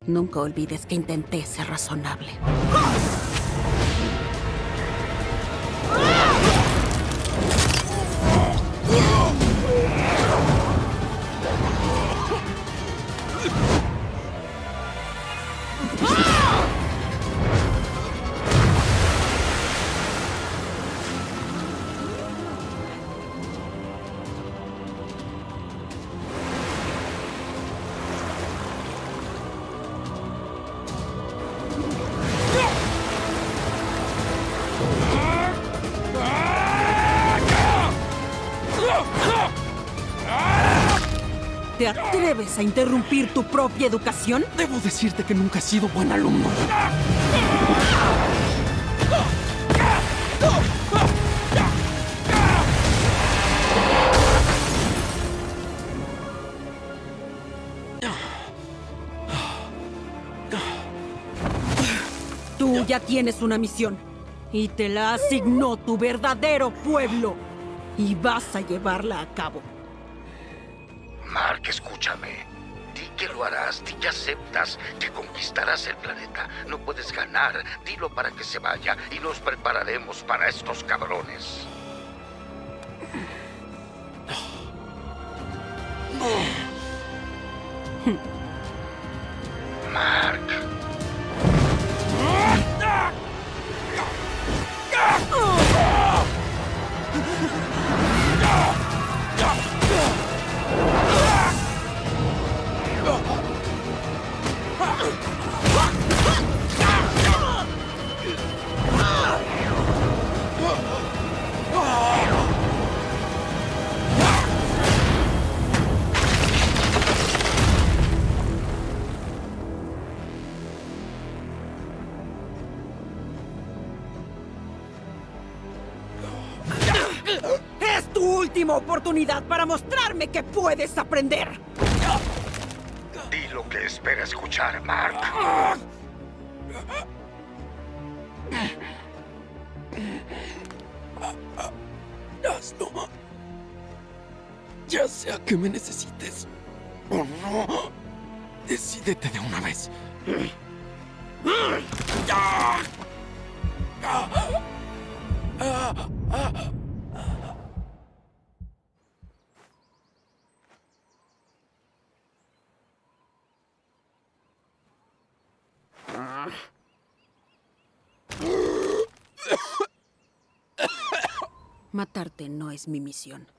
Nunca olvides que intenté ser razonable. ¿Te atreves a interrumpir tu propia educación? Debo decirte que nunca he sido buen alumno. Tú ya tienes una misión. Y te la asignó tu verdadero pueblo. Y vas a llevarla a cabo. Mark, escúchame. Di que lo harás, di que aceptas, que conquistarás el planeta. No puedes ganar, dilo para que se vaya y nos prepararemos para estos cabrones. Mark. ¡Es tu última oportunidad para mostrarme que puedes aprender! Di lo que espera escuchar, Mark. Hazlo. Ya sea que me necesites o no, decídete de una vez. Matarte no es mi misión.